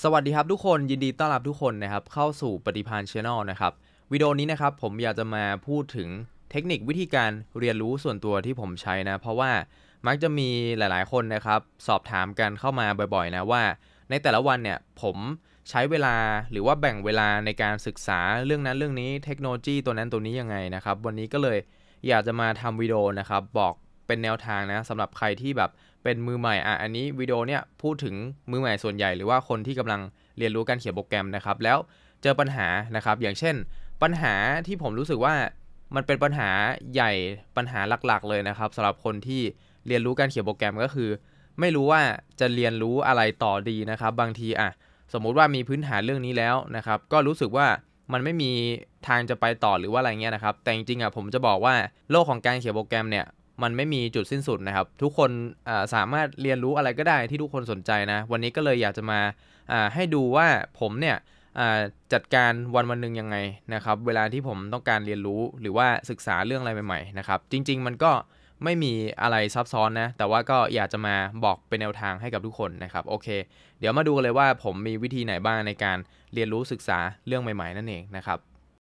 สวัสดีครับทุกคนยินดีต้อนรับทุกคนนะครับเข้าสู่ปฏิภาณ Channel นะครับวิดีโอนี้นะครับผมอยากจะมาพูดถึงเทคนิควิธีการเรียนรู้ส่วนตัวที่ผมใช้นะเพราะว่ามักจะมีหลายๆคนนะครับสอบถามกันเข้ามาบ่อยๆนะว่าในแต่ละวันเนี่ยผมใช้เวลาหรือว่าแบ่งเวลาในการศึกษาเรื่องนั้นเรื่องนี้เทคโนโลยีตัวนั้นตัวนี้ยังไงนะครับวันนี้ก็เลยอยากจะมาทำวิดีโอนะครับบอกเป็นแนวทางนะสำหรับใครที่แบบเป็นมือใหม่อันนี้วิดีโอเนี่ยพูดถึงมือใหม่ส่วนใหญ่หรือว่าคนที่กำลังเรียนรู้การเขียนโปรแกรมนะครับแล้วเจอปัญหานะครับอย่างเช่นปัญหาที่ผมรู้สึกว่ามันเป็นปัญหาใหญ่ปัญหาหลักๆเลยนะครับสำหรับคนที่เรียนรู้การเขียนโปรแกรมก็คือไม่รู้ว่าจะเรียนรู้อะไรต่อดีนะครับบางทีสมมุติว่ามีพื้นฐานเรื่องนี้แล้วนะครับก็รู้สึกว่ามันไม่มีทางจะไปต่อหรือว่าอะไรเงี้ยนะครับแต่จริงๆผมจะบอกว่าโลกของการเขียนโปรแกรมเนี่ยมันไม่มีจุดสิ้นสุดนะครับทุกคนสามารถเรียนรู้อะไรก็ได้ที่ทุกคนสนใจนะวันนี้ก็เลยอยากจะมาให้ดูว่าผมเนี่ยจัดการวันหนึ่งยังไงนะครับเวลาที่ผมต้องการเรียนรู้หรือว่าศึกษาเรื่องอะไรใหม่ๆนะครับจริงๆมันก็ไม่มีอะไรซับซ้อนนะแต่ว่าก็อยากจะมาบอกเป็นแนวทางให้กับทุกคนนะครับโอเคเดี๋ยวมาดูกันเลยว่าผมมีวิธีไหนบ้างในการเรียนรู้ศึกษาเรื่องใหม่ๆนั่นเองนะครับ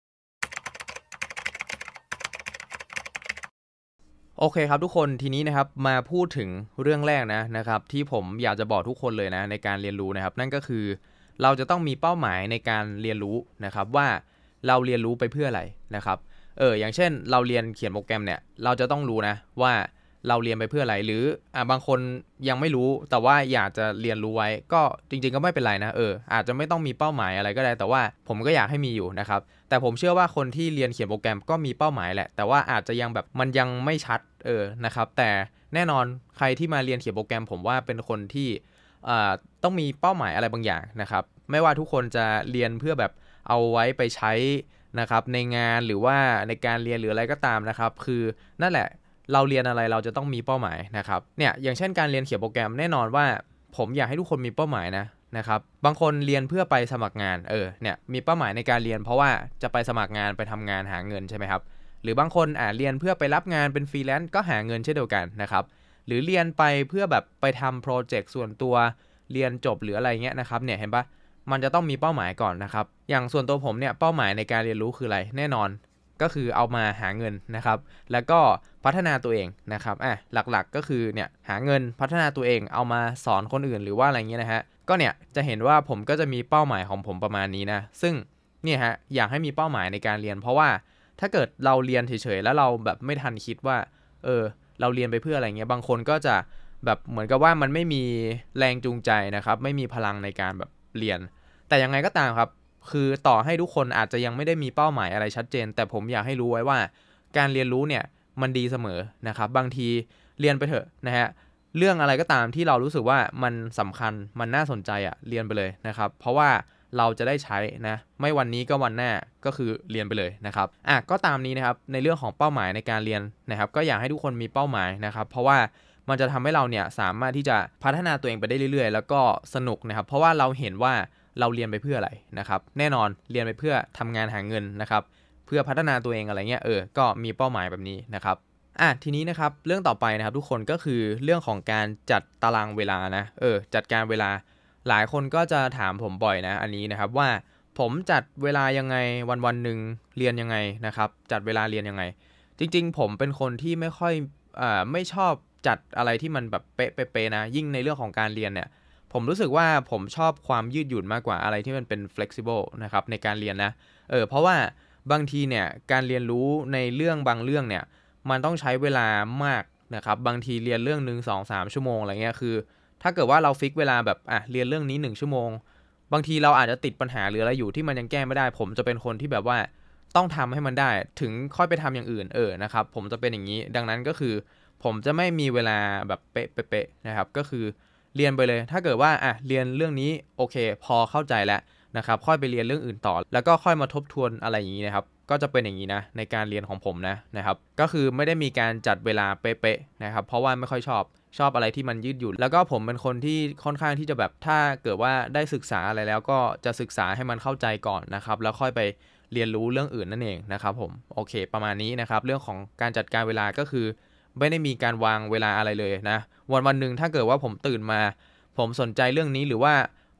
โอเคครับทุกคนทีนี้นะครับมาพูดถึงเรื่องแรกนะครับที่ผมอยากจะบอกทุกคนเลยนะในการเรียนรู้นะครับนั่นก็คือเราจะต้องมีเป้าหมายในการเรียนรู้นะครับว่าเราเรียนรู้ไปเพื่ออะไรนะครับอย่างเช่นเราเรียนเขียนโปรแกรมเนี่ยเราจะต้องรู้นะว่าเราเรียนไปเพื่ออะไรหรือบางคนยังไม่รู้แต่ว่าอยากจะเรียนรู้ไว้ก็จริงๆก็ไม่เป็นไรนะอาจจะไม่ต้องมีเป้าหมายอะไรก็ได้แต่ว่าผมก็อยากให้มีอยู่นะครับแต่ผมเชื่อว่าคนที่เรียนเขียนโปรแกรมก็มีเป้าหมายแหละแต่ว่าอาจจะยังแบบมันยังไม่ชัดนะครับแต่แน่นอนใครที่มาเรียนเขียนโปรแกรมผมว่าเป็นคนที่ต้องมีเป้าหมายอะไรบางอย่างนะครับไม่ว่าทุกคนจะเรียนเพื่อแบบเอาไว้ไปใช้นะครับในงานหรือว่าในการเรียนหรืออะไรก็ตามนะครับคือนั่นแหละเราเรียนอะไรเราจะต้องมีเป้าหมายนะครับเนี่ยอย่างเช่นการเรียนเขียนโปรแกรมแน่นอนว่าผมอยากให้ทุกคนมีเป้าหมายนะครับบางคนเรียนเพื่อไปสมัครงานเนี่ยมีเป้าหมายในการเรียนเพราะว่าจะไปสมัครงานไปทำงานหาเงินใช่ไหมครับหรือบางคนเรียนเพื่อไปรับงานเป็นฟรีแลนซ์ก็หาเงินเช่นเดียวกันนะครับหรือเรียนไปเพื่อแบบไปทำโปรเจกต์ส่วนตัวเรียนจบหรืออะไรเงี้ยนะครับเนี่ยเห็นปะมันจะต้องมีเป้าหมายก่อนนะครับอย่างส่วนตัวผมเนี่ยเป้าหมายในการเรียนรู้คืออะไรแน่นอนก็คือเอามาหาเงินนะครับแล้วก็พัฒนาตัวเองนะครับหลักๆก็คือเนี่ยหาเงินพัฒนาตัวเองเอามาสอนคนอื่นหรือว่าอะไรเงี้ยนะฮะก็เนี่ยจะเห็นว่าผมก็จะมีเป้าหมายของผมประมาณนี้นะซึ่งเนี่ยฮะอยากให้มีเป้าหมายในการเรียนเพราะว่าถ้าเกิดเราเรียนเฉยๆแล้วเราแบบไม่ทันคิดว่าเราเรียนไปเพื่ออะไรเงี้ยบางคนก็จะแบบเหมือนกับว่ามันไม่มีแรงจูงใจนะครับไม่มีพลังในการแบบเรียนแต่ยังไงก็ตามครับคือต่อให้ทุกคนอาจจะยังไม่ได้มีเป้าหมายอะไรชัดเจนแต่ผมอยากให้รู้ไว้ว่าการเรียนรู้เนี่ยมันดีเสมอนะครับบางทีเรียนไปเถอะนะฮะเรื่องอะไรก็ตามที่เรารู้สึกว่ามันสำคัญมันน่าสนใจเรียนไปเลยนะครับเพราะว่าเราจะได้ใช้นะไม่วันนี้ก็วันหน้าก็คือเรียนไปเลยนะครับก็ตามนี้นะครับในเรื่องของเป้าหมายในการเรียนนะครับก็อยากให้ทุกคนมีเป้าหมายนะครับเพราะว่ามันจะทำให้เราเนี่ยสามารถที่จะพัฒนาตัวเองไปได้เรื่อยๆแล้วก็สนุกนะครับเพราะว่าเราเห็นว่าเราเรียนไปเพื่ออะไรนะครับแน่นอนเรียนไปเพื่อทำงานหาเงินนะครับเพื่อพัฒนาตัวเองอะไรเงี้ยก็มีเป้าหมายแบบนี้นะครับทีนี้นะครับเรื่องต่อไปนะครับทุกคนก็คือเรื่องของการจัดตารางเวลานะจัดการเวลาหลายคนก็จะถามผมบ่อยนะอันนี้นะครับว่าผมจัดเวลายังไงวันๆหนึ่งเรียนยังไงนะครับจัดเวลาเรียนยังไงจริงๆผมเป็นคนที่ไม่ค่อยไม่ชอบจัดอะไรที่มันแบบเป๊ะๆนะยิ่งในเรื่องของการเรียนเนี่ยผมรู้สึกว่าผมชอบความยืดหยุ่นมากกว่าอะไรที่มันเป็น flexible นะครับในการเรียนนะเพราะว่าบางทีเนี่ยการเรียนรู้ในเรื่องบางเรื่องเนี่ยมันต้องใช้เวลามากนะครับบางทีเรียนเรื่องนึง2-3ชั่วโมงอะไรเงี้ยคือถ้าเกิดว่าเราฟิกเวลาแบบเรียนเรื่องนี้1ชั่วโมงบางทีเราอาจจะติดปัญหาหรืออะไรอยู่ที่มันยังแก้ไม่ได้ผมจะเป็นคนที่แบบว่าต้องทำให้มันได้ถึงค่อยไปทำอย่างอื่นนะครับผมจะเป็นอย่างนี้ดังนั้นก็คือผมจะไม่มีเวลาแบบเป๊ะๆนะครับก็คือเรียนไปเลยถ้าเกิดว่าเรียนเรื่องนี้โอเคพอเข้าใจแล้วนะครับค่อยไปเรียนเรื่องอื่นต่อแล้วก็ค่อยมาทบทวนอะไรอย่างนี้นะครับก็จะเป็นอย่างนี้นะในการเรียนของผมนะครับก็คือไม่ได้มีการจัดเวลาเป๊ะๆนะครับเพราะว่าไม่ค่อยชอบอะไรที่มันยืดหยุ่นแล้วก็ผมเป็นคนที่ค่อนข้างที่จะแบบถ้าเกิดว่าได้ศึกษาอะไรแล้วก็จะศึกษาให้มันเข้าใจก่อนนะครับแล้วค่อยไปเรียนรู้เรื่องอื่นนั่นเองนะครับผมโอเคประมาณนี้นะครับเรื่องของการจัดการเวลาก็คือไม่ได้มีการวางเวลาอะไรเลยนะวันหนึ่งถ้าเกิดว่าผมตื่นมาผมสนใจเรื่องนี้หรือว่า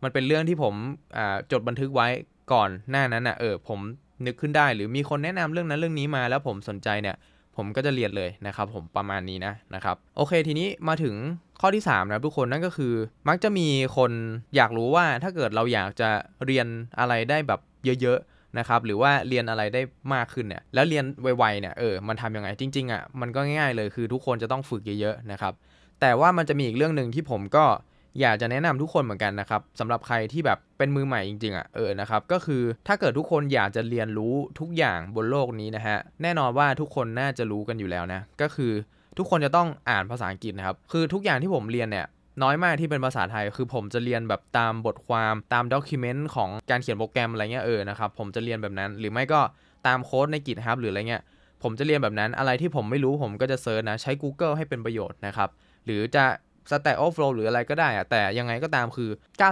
มันเป็นเรื่องที่ผมจดบันทึกไว้ก่อนหน้านั้นผมนึกขึ้นได้หรือมีคนแนะนำเรื่องนั้นเรื่องนี้มาแล้วผมสนใจเนี่ยผมก็จะเรียนเลยนะครับผมประมาณนี้นะครับโอเคทีนี้มาถึงข้อที่3นะทุกคนนั่นก็คือมักจะมีคนอยากรู้ว่าถ้าเกิดเราอยากจะเรียนอะไรได้แบบเยอะๆนะครับหรือว่าเรียนอะไรได้มากขึ้นเนี่ยแล้วเรียนไวๆเนี่ยมันทำยังไงจริงๆมันก็ง่ายๆเลยคือทุกคนจะต้องฝึกเยอะๆนะครับแต่ว่ามันจะมีอีกเรื่องนึงที่ผมก็อยากจะแนะนำทุกคนเหมือนกันนะครับสำหรับใครที่แบบเป็นมือใหม่จริงๆนะครับก็คือถ้าเกิดทุกคนอยากจะเรียนรู้ทุกอย่างบนโลกนี้นะฮะแน่นอนว่าทุกคนน่าจะรู้กันอยู่แล้วนะก็คือทุกคนจะต้องอ่านภาษาอังกฤษนะครับคือทุกอย่างที่ผมเรียนเนี่ยน้อยมากที่เป็นภาษาไทยคือผมจะเรียนแบบตามบทความตามด็อกิเมนต์ของการเขียนโปรแกรมอะไรเงี้ยนะครับผมจะเรียนแบบนั้นหรือไม่ก็ตามโค้ดใน GitHub หรืออะไรเงี้ยผมจะเรียนแบบนั้นอะไรที่ผมไม่รู้ผมก็จะเซิร์ชนะใช้ Google ให้เป็นประโยชน์นะครับหรือจะStack Overflow หรืออะไรก็ได้แต่ยังไงก็ตามคือ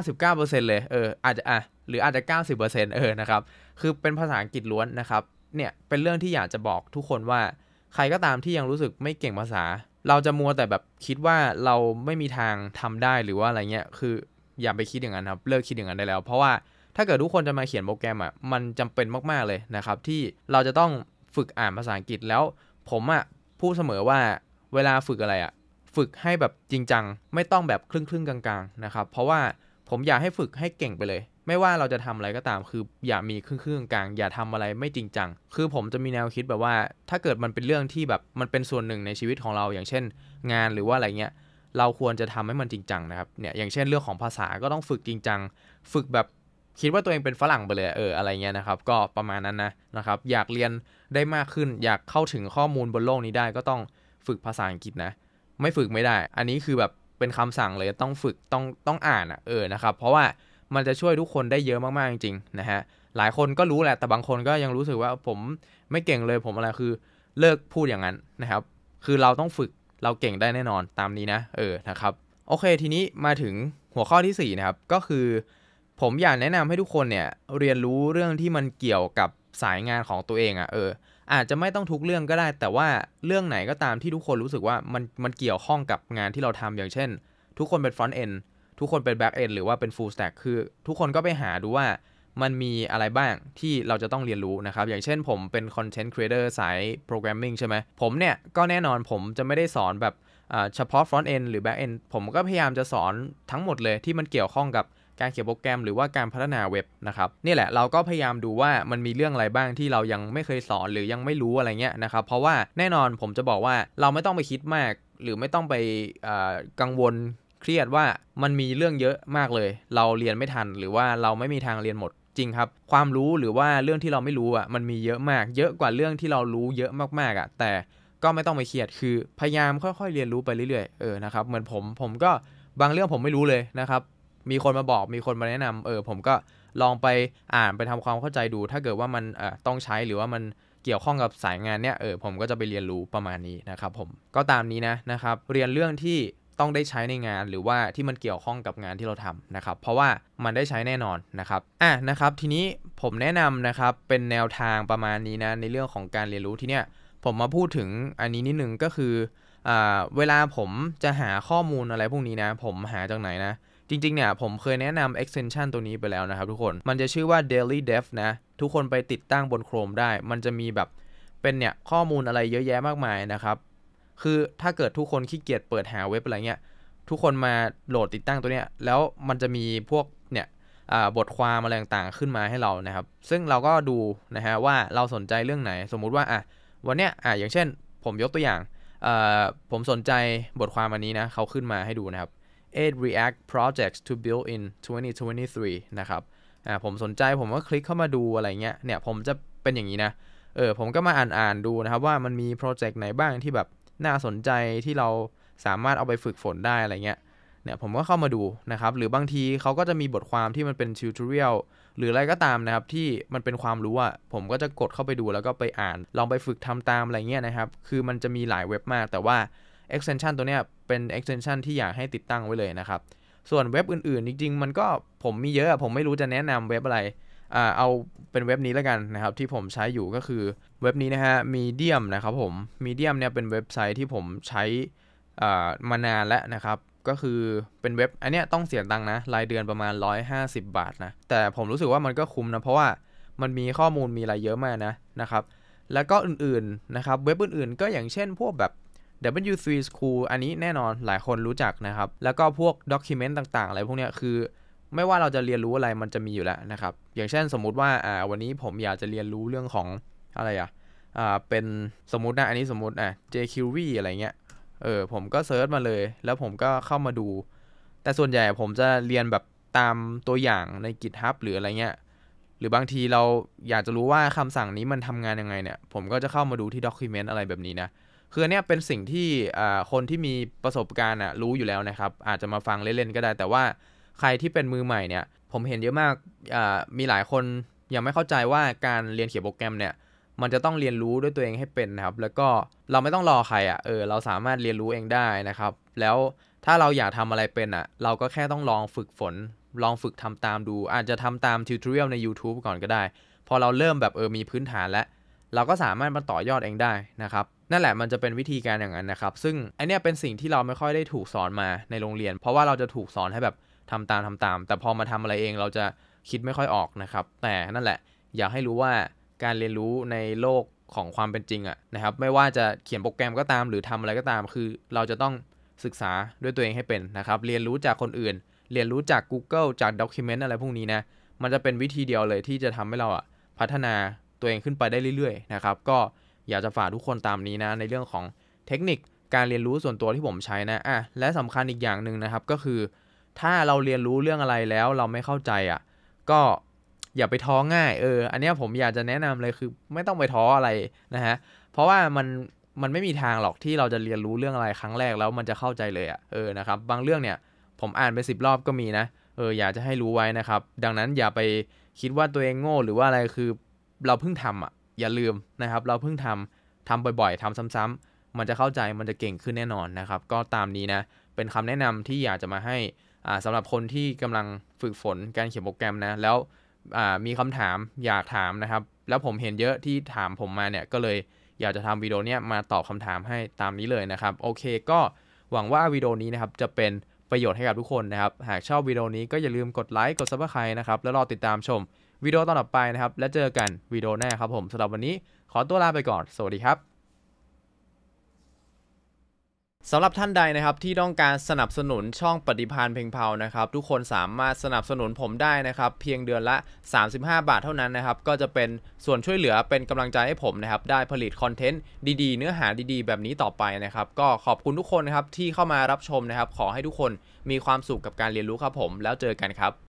99% เลยอาจจะหรืออาจจะ 90% นะครับคือเป็นภาษาอังกฤษล้วนนะครับเนี่ยเป็นเรื่องที่อยากจะบอกทุกคนว่าใครก็ตามที่ยังรู้สึกไม่เก่งภาษาเราจะมัวแต่แบบคิดว่าเราไม่มีทางทำได้หรือว่าอะไรเงี้ยคืออย่าไปคิดอย่างนั้นครับเลิกคิดอย่างนั้นได้แล้วเพราะว่าถ้าเกิดทุกคนจะมาเขียนโปรแกรมมันจำเป็นมากๆเลยนะครับที่เราจะต้องฝึกอ่านภาษาอังกฤษแล้วผมพูดเสมอว่าเวลาฝึกอะไรฝึกให้แบบจริงจังไม่ต้องแบบครึ่งกลางๆนะครับเพราะว่าผมอยากให้ฝึกให้เก่งไปเลยไม่ว่าเราจะทำอะไรก็ตามคืออย่ามีครึ่งกลางอย่าทำอะไรไม่จริงจังคือผมจะมีแนวคิดแบบว่าถ้าเกิดมันเป็นเรื่องที่แบบมันเป็นส่วนหนึ่งในชีวิตของเราอย่างเช่นงานหรือว่าอะไรเงี้ยเราควรจะทำให้มันจริงจังนะครับเนี่ยอย่างเช่นเรื่องของภาษาก็ต้องฝึกจริงจังฝึกแบบคิดว่าตัวเองเป็นฝรั่งไปเลยอะไรเงี้ยนะครับก็ประมาณนั้นนะครับอยากเรียนได้มากขึ้นอยากเข้าถึงข้อมูลบนโลกนี้ได้ก็ต้องฝึกภาษาอังกฤษนะไม่ฝึกไม่ได้อันนี้คือแบบเป็นคำสั่งเลยต้องฝึกต้องอ่านนะครับเพราะว่ามันจะช่วยทุกคนได้เยอะมากๆจริงๆนะฮะหลายคนก็รู้แหละแต่บางคนก็ยังรู้สึกว่าผมไม่เก่งเลยผมอะไรคือเลิกพูดอย่างนั้นนะครับคือเราต้องฝึกเราเก่งได้แน่นอนตามนี้นะนะครับโอเคทีนี้มาถึงหัวข้อที่4นะครับก็คือผมอยากแนะนำให้ทุกคนเนี่ยเรียนรู้เรื่องที่มันเกี่ยวกับสายงานของตัวเองอาจจะไม่ต้องทุกเรื่องก็ได้แต่ว่าเรื่องไหนก็ตามที่ทุกคนรู้สึกว่ามันเกี่ยวข้องกับงานที่เราทำอย่างเช่นทุกคนเป็น front end ทุกคนเป็น back end หรือว่าเป็น full stack คือทุกคนก็ไปหาดูว่ามันมีอะไรบ้างที่เราจะต้องเรียนรู้นะครับอย่างเช่นผมเป็น content creator สาย programming ใช่ไหมผมเนี่ยก็แน่นอนผมจะไม่ได้สอนแบบเฉพาะ front end หรือ back end ผมก็พยายามจะสอนทั้งหมดเลยที่มันเกี่ยวข้องกับการเขียนโปรแกรมหรือว่าการพัฒนาเว็บนะครับนี่แหละเราก็พยายามดูว่ามันมีเรื่องอะไรบ้างที่เรายังไม่เคยสอนหรือยังไม่รู้อะไรเงี้ยนะครับเพราะว่าแน่นอนผมจะบอกว่าเราไม่ต้องไปคิดมากหรือไม่ต้องไปกังวลเครียดว่ามันมีเรื่องเยอะมากเลยเราเรียนไม่ทันหรือว่าเราไม่มีทางเรียนหมดจริงครับความรู้หรือว่าเรื่องที่เราไม่รู้มันมีเยอะมากเยอะกว่าเรื่องที่เรารู้เยอะมากๆแต่ก็ไม่ต้องไปเครียดคือพยายามค่อยๆเรียนรู้ไปเรื่อยๆนะครับเหมือนผมก็บางเรื่องผมไม่รู้เลยนะครับมีคนมาบอกมีคนมาแนะนำผมก็ลองไปอ่านไปทำความเข้าใจดูถ้าเกิดว่ามันต้องใช้หรือว่ามันเกี่ยวข้องกับสายงานเนี่ยผมก็จะไปเรียนรู้ประมาณนี้นะครับผมก็ตามนี้นะครับเรียนเรื่องที่ต้องได้ใช้ในงานหรือว่าที่มันเกี่ยวข้องกับงานที่เราทำนะครับเพราะว่ามันได้ใช้แน่นอนนะครับนะครับทีนี้ผมแนะนำนะครับเป็นแนวทางประมาณนี้นะในเรื่องของการเรียนรู้ที่เนี้ยผมมาพูดถึงอันนี้นิดนึงก็คือเวลาผมจะหาข้อมูลอะไรพวกนี้นะผมหาจากไหนนะจริงๆเนี่ยผมเคยแนะนำ extension ตัวนี้ไปแล้วนะครับทุกคนมันจะชื่อว่า Daily Dev นะทุกคนไปติดตั้งบน Chrome ได้มันจะมีแบบเป็นเนี่ยข้อมูลอะไรเยอะแยะมากมายนะครับคือถ้าเกิดทุกคนขี้เกียจเปิดหาเว็บอะไรเงี้ยทุกคนมาโหลดติดตั้งตัวเนี้ยแล้วมันจะมีพวกเนี่ยบทความอะไรต่างๆขึ้นมาให้เรานะครับซึ่งเราก็ดูนะฮะว่าเราสนใจเรื่องไหนสมมุติว่าวันเนี้ยอย่างเช่นผมยกตัวอย่างผมสนใจบทความอันนี้นะเขาขึ้นมาให้ดูนะครับ8 React projects to build in 2023นะครับผมสนใจผมก็คลิกเข้ามาดูอะไรเงี้ยเนี่ยผมจะเป็นอย่างนี้นะผมก็มาอ่านดูนะครับว่ามันมีโปรเจกต์ไหนบ้างที่แบบน่าสนใจที่เราสามารถเอาไปฝึกฝนได้อะไรเงี้ยเนี่ยผมก็เข้ามาดูนะครับหรือบางทีเขาก็จะมีบทความที่มันเป็นทิวทอเรียลหรืออะไรก็ตามนะครับที่มันเป็นความรู้ผมก็จะกดเข้าไปดูแล้วก็ไปอ่านลองไปฝึกทำตามอะไรเงี้ยนะครับคือมันจะมีหลายเว็บมากแต่ว่า extension ตัวเนี้ยเป็น extension ที่อยากให้ติดตั้งไว้เลยนะครับส่วนเว็บอื่นๆจริงๆมันก็ผมมีเยอะผมไม่รู้จะแนะนำเว็บอะไรเอาเป็นเว็บนี้แล้วกันนะครับที่ผมใช้อยู่ก็คือเว็บนี้นะฮะ Medium นะครับผม Medium เนี่ยเป็นเว็บไซต์ที่ผมใช้มานานแล้วนะครับก็คือเป็นเว็บอันเนี้ยต้องเสียตังค์นะรายเดือนประมาณ150 บาทนะแต่ผมรู้สึกว่ามันก็คุ้มนะเพราะว่ามันมีข้อมูลมีอะไรเยอะมากนะครับแล้วก็อื่นๆนะครับเว็บอื่นๆก็อย่างเช่นพวกแบบ W3 School อันนี้แน่นอนหลายคนรู้จักนะครับแล้วก็พวก document ต่างๆอะไรพวกเนี้ยคือไม่ว่าเราจะเรียนรู้อะไรมันจะมีอยู่แล้วนะครับอย่างเช่นสมมุติว่าวันนี้ผมอยากจะเรียนรู้เรื่องของอะไรเป็นสมมุตินะอันนี้สมมุติjQuery อะไรเงี้ยผมก็เซิร์ชมาเลยแล้วผมก็เข้ามาดูแต่ส่วนใหญ่ผมจะเรียนแบบตามตัวอย่างใน GitHub หรืออะไรเงี้ยหรือบางทีเราอยากจะรู้ว่าคำสั่งนี้มันทำงานยังไงเนี่ยผมก็จะเข้ามาดูที่ document อะไรแบบนี้นะคือเนี่ยเป็นสิ่งที่คนที่มีประสบการณ์รู้อยู่แล้วนะครับอาจจะมาฟังเล่นๆก็ได้แต่ว่าใครที่เป็นมือใหม่เนี่ยผมเห็นเยอะมากมีหลายคนยังไม่เข้าใจว่าการเรียนเขียนโปรแกรมเนี่ยมันจะต้องเรียนรู้ด้วยตัวเองให้เป็นนะครับแล้วก็เราไม่ต้องรอใครเราสามารถเรียนรู้เองได้นะครับแล้วถ้าเราอยากทำอะไรเป็นเราก็แค่ต้องลองฝึกฝนลองฝึกทำตามดูอาจจะทำตามทิวทอเรียลใน YouTube ก่อนก็ได้พอเราเริ่มแบบมีพื้นฐานแล้วเราก็สามารถมาต่อยอดเองได้นะครับนั่นแหละมันจะเป็นวิธีการอย่างนั้นนะครับซึ่งอันนี้เป็นสิ่งที่เราไม่ค่อยได้ถูกสอนมาในโรงเรียนเพราะว่าเราจะถูกสอนให้แบบทำตามแต่พอมาทำอะไรเองเราจะคิดไม่ค่อยออกนะครับแต่นั่นแหละอยากให้รู้ว่าการเรียนรู้ในโลกของความเป็นจริงนะครับไม่ว่าจะเขียนโปรแกรมก็ตามหรือทำอะไรก็ตามคือเราจะต้องศึกษาด้วยตัวเองให้เป็นนะครับเรียนรู้จากคนอื่นเรียนรู้จาก Google จาก Document อะไรพวกนี้นะมันจะเป็นวิธีเดียวเลยที่จะทำให้เราพัฒนาตัวเองขึ้นไปได้เรื่อยๆนะครับก็อยากจะฝากทุกคนตามนี้นะในเรื่องของเทคนิคการเรียนรู้ส่วนตัวที่ผมใช้นะและสำคัญอีกอย่างหนึ่งนะครับก็คือถ้าเราเรียนรู้เรื่องอะไรแล้วเราไม่เข้าใจก็อย่าไปท้อง่ายอันนี้ผมอยากจะแนะนำเลยคือไม่ต้องไปท้ออะไรนะฮะเพราะว่ามันไม่มีทางหรอกที่เราจะเรียนรู้เรื่องอะไรครั้งแรกแล้วมันจะเข้าใจเลยนะครับบางเรื่องเนี่ยผมอ่านไป10 รอบก็มีนะอยากจะให้รู้ไว้นะครับดังนั้นอย่าไปคิดว่าตัวเองโง่หรือว่าอะไรคือเราเพิ่งทำอย่าลืมนะครับเราเพิ่งทำบ่อยๆทำซ้ำๆมันจะเข้าใจมันจะเก่งขึ้นแน่นอนนะครับก็ตามนี้นะเป็นคำแนะนำที่อยากจะมาให้สำหรับคนที่กำลังฝึกฝนการเขียนโปรแกรมนะแล้วมีคำถามอยากถามนะครับแล้วผมเห็นเยอะที่ถามผมมาเนี่ยก็เลยอยากจะทำวิดีโอเนี้ยมาตอบคำถามให้ตามนี้เลยนะครับโอเคก็หวังว่าวิดีโอนี้นะครับจะเป็นประโยชน์ให้กับทุกคนนะครับหากชอบวิดีโอนี้ก็อย่าลืมกดไลค์กด Subscribe นะครับแล้วรอติดตามชมวิดีโอตอนต่อไปนะครับและเจอกันวิดีโอหน้าครับผมสำหรับวันนี้ขอตัวลาไปก่อนสวัสดีครับสำหรับท่านใดนะครับที่ต้องการสนับสนุนช่องปฏิภาณเพ็งเผานะครับทุกคนสามารถสนับสนุนผมได้นะครับเพียงเดือนละ35 บาทเท่านั้นนะครับก็จะเป็นส่วนช่วยเหลือเป็นกำลังใจให้ผมนะครับได้ผลิตคอนเทนต์ดีๆเนื้อหาดีๆแบบนี้ต่อไปนะครับก็ขอบคุณทุกคนนะครับที่เข้ามารับชมนะครับขอให้ทุกคนมีความสุขกับการเรียนรู้ครับผมแล้วเจอกันครับ